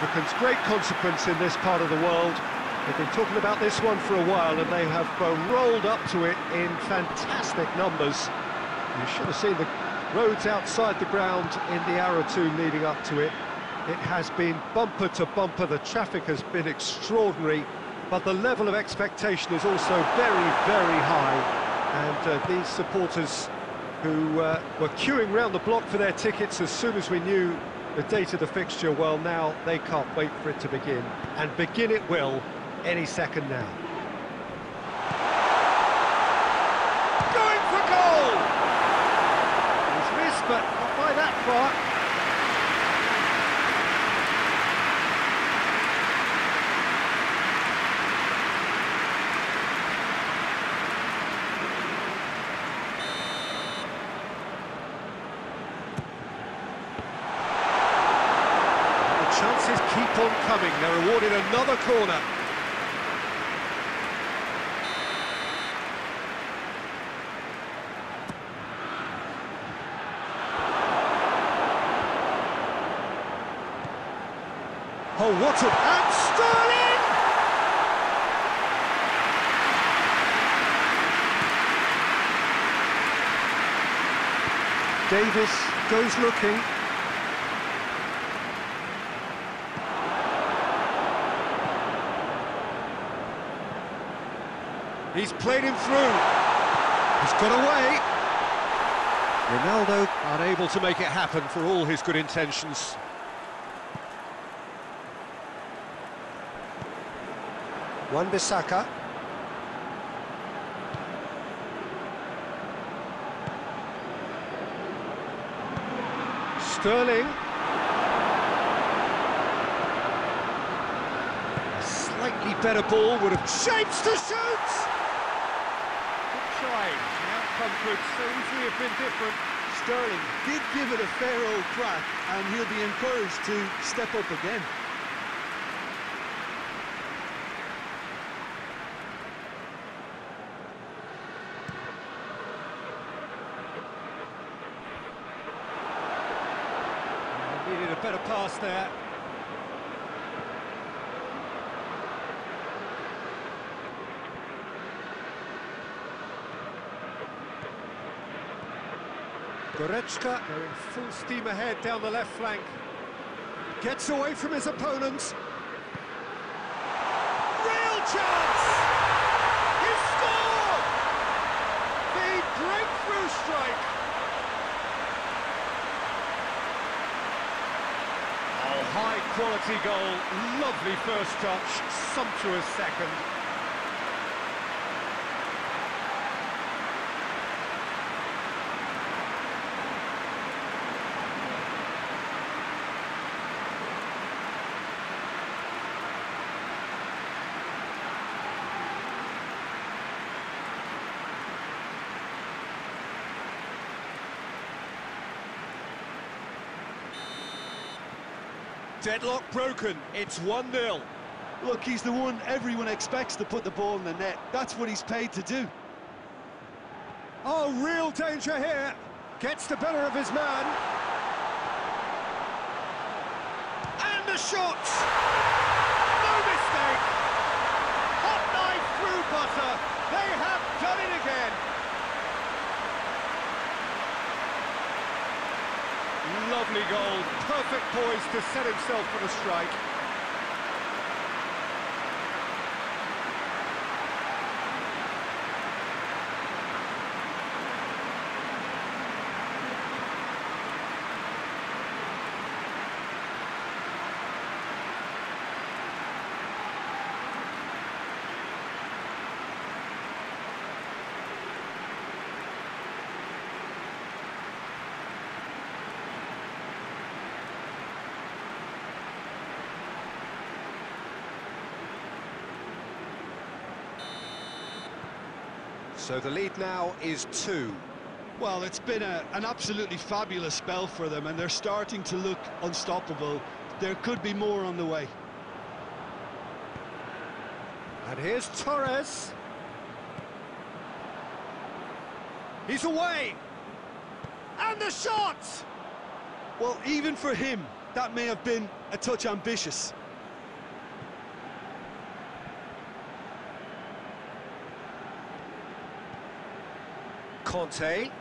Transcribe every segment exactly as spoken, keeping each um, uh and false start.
Africans, great consequence in this part of the world. They've been talking about this one for a while, and they have uh, rolled up to it in fantastic numbers. You should have seen the roads outside the ground in the hour or two leading up to it. It has been bumper to bumper. The traffic has been extraordinary, but the level of expectation is also very, very high. And uh, these supporters who uh, were queuing round the block for their tickets as soon as we knew the date of the fixture, well, now they can't wait for it to begin. And begin it will any second now. Going for goal! He's missed, but not by that far. Chances keep on coming. They're awarded another corner. Oh, what a... And Sterling! Davis goes looking. He's played him through. He's got away. Ronaldo unable to make it happen for all his good intentions. Wan-Bissaka. Sterling. A slightly better ball would have shapes to shoot. Good try. The outcome could so easily have been different. Sterling did give it a fair old crack, and he'll be encouraged to step up again. Needed a better pass there. Goretzka going full steam ahead down the left flank. Gets away from his opponents. Real chance! He scored! The breakthrough strike! Oh, high quality goal, lovely first touch, sumptuous second. Deadlock broken, it's one nil. Look, he's the one everyone expects to put the ball in the net. That's what he's paid to do. Oh, real danger here. Gets the better of his man. And the shot! No mistake! Hot knife through butter. They have done it again. Lovely goal, perfect poise to set himself for the strike. So the lead now is two. Well, it's been a, an absolutely fabulous spell for them, and they're starting to look unstoppable. There could be more on the way. And here's Torres. He's away! And the shot! Well, even for him, that may have been a touch ambitious. Conte.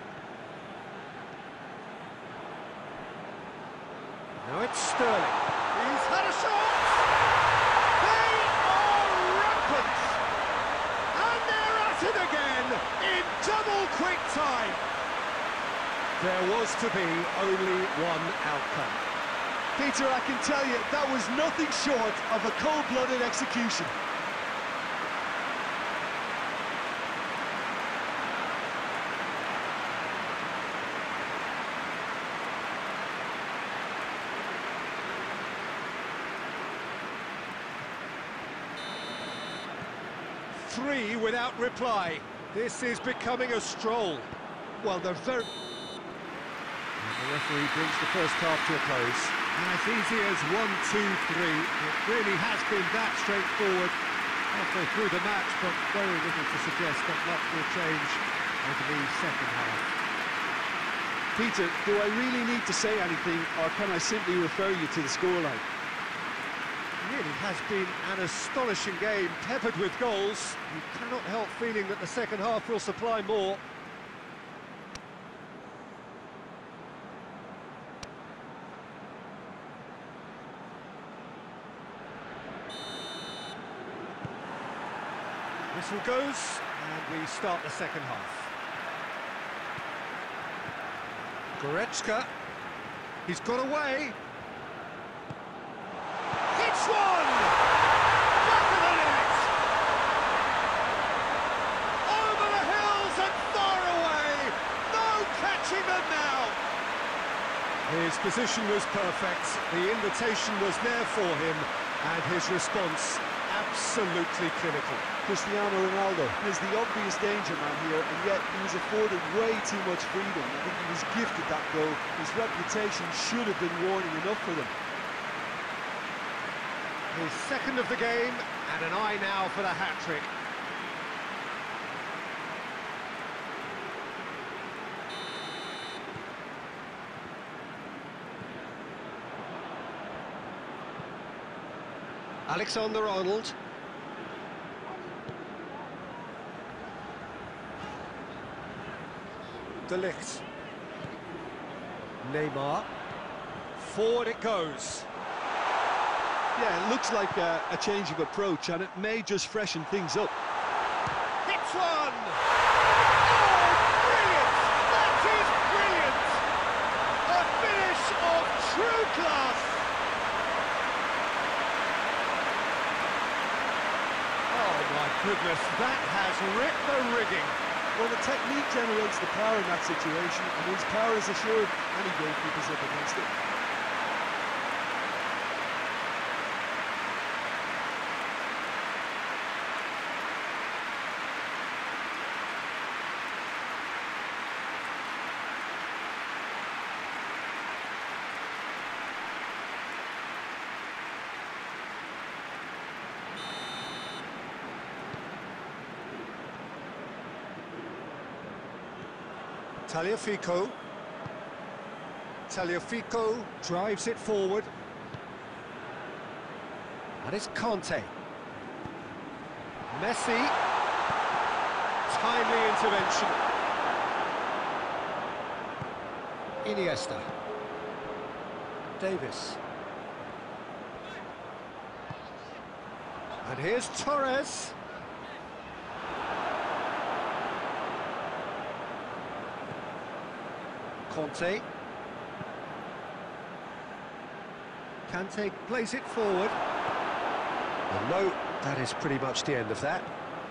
Now it's Sterling. He's had a shot! They are rampant! And they're at it again in double quick time. There was to be only one outcome. Peter, I can tell you, that was nothing short of a cold-blooded execution. Three without reply. This is becoming a stroll. Well, they're very... And the referee brings the first half to a close. As easy as one, two, three. It really has been that straightforward halfway through the match, but very little to suggest that much will change over the second half. Peter, do I really need to say anything, or can I simply refer you to the scoreline? It really has been an astonishing game, peppered with goals. You cannot help feeling that the second half will supply more. Whistle goes, and we start the second half. Goretzka, he's got away. Hits one! Back of the net! Over the hills and far away! No catching them now! His position was perfect, the invitation was there for him, and his response absolutely clinical. Cristiano Ronaldo is the obvious danger man here, and yet he was afforded way too much freedom. I think he was gifted that goal. His reputation should have been warning enough for them. His second of the game, and an eye now for the hat-trick. Alexander-Arnold. De Ligt. Neymar. Forward it goes. Yeah, it looks like a, a change of approach, and it may just freshen things up. Hits one! Oh, brilliant! That is brilliant! A finish of true class! Oh my goodness, that has ripped the rigging. Well, the technique generates the power in that situation, and once power is assured, any goalkeeper's up against it. Tagliafico. Tagliafico drives it forward. And it's Conte. Messi. Timely intervention. Iniesta. Davis. And here's Torres. Conte. Kante plays it forward. Well, no, that is pretty much the end of that.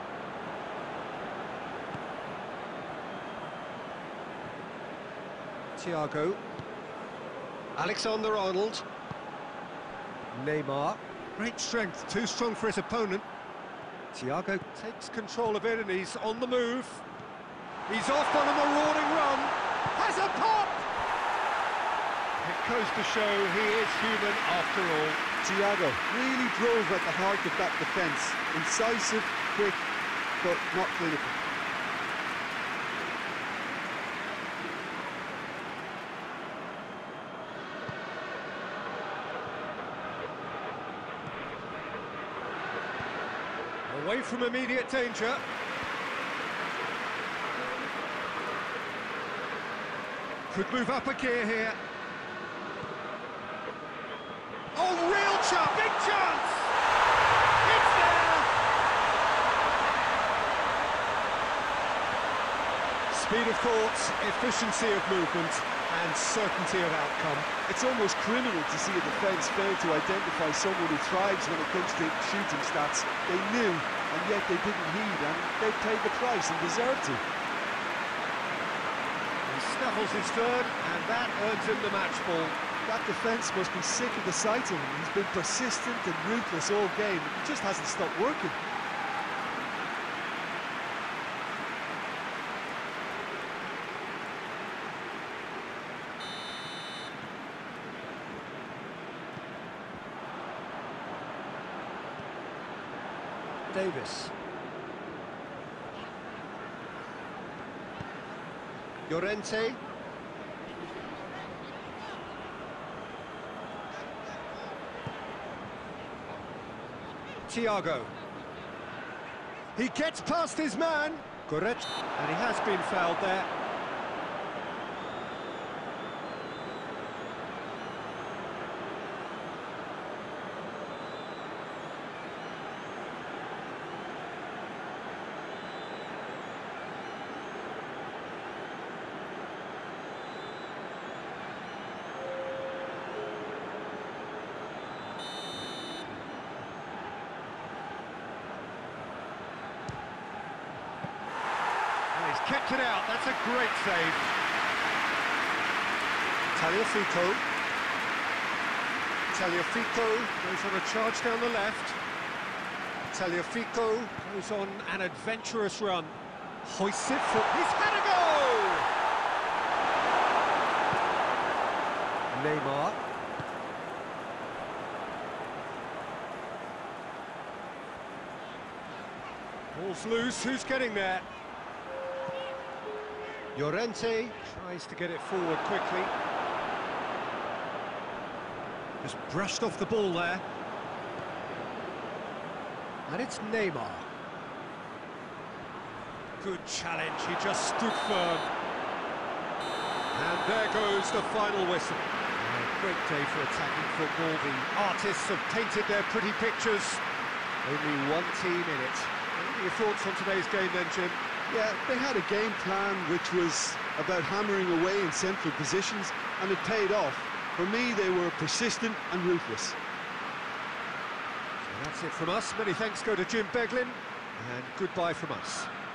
Thiago. Alexander-Arnold. Neymar. Great strength, too strong for his opponent. Thiago takes control of it and he's on the move. He's off on a marauding run. Has a pop! It goes to show he is human after all. Thiago really drove at the heart of that defence. Incisive, quick, but not clinical. Away from immediate danger. Could move up a gear here. Oh, real chance! Big chance! It's there! Speed of thought, efficiency of movement, and certainty of outcome. It's almost criminal to see a defence fail to identify someone who thrives when it comes to shooting stats. They knew, and yet they didn't heed, and they paid the price and deserved to. He snuffles his third, and that earns him the match ball. That defence must be sick of the sight of him. He's been persistent and ruthless all game. He just hasn't stopped working. Davis. Llorente. Thiago. He gets past his man. Correct. And he has been fouled there. He's kept it out, that's a great save. Tagliafico. Tagliafico goes on a charge down the left. Tagliafico goes on an adventurous run. Hoists it for... He's had a goal! Neymar. Ball's loose, who's getting there? Llorente tries to get it forward quickly. Just brushed off the ball there. And it's Neymar. Good challenge, he just stood firm. And there goes the final whistle. A great day for attacking football. The artists have painted their pretty pictures. Only one team in it. What are your thoughts on today's game then, Jim? Yeah, they had a game plan which was about hammering away in central positions, and it paid off. For me, they were persistent and ruthless. So that's it from us. Many thanks go to Jim Beglin, and goodbye from us.